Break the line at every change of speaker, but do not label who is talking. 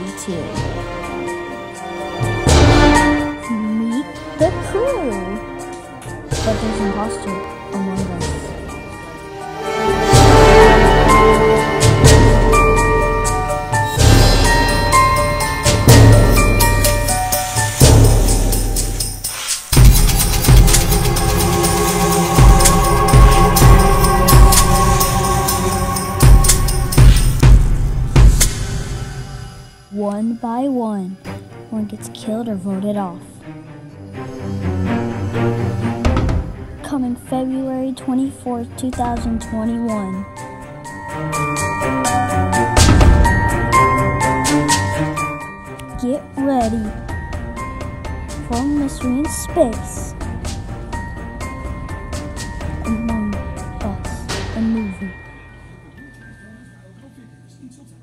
to meet the crew. But there's an imposter among us. One by one gets killed or voted off. Coming February 24th, 2021. Get ready for a mystery in space. Among Us, a movie.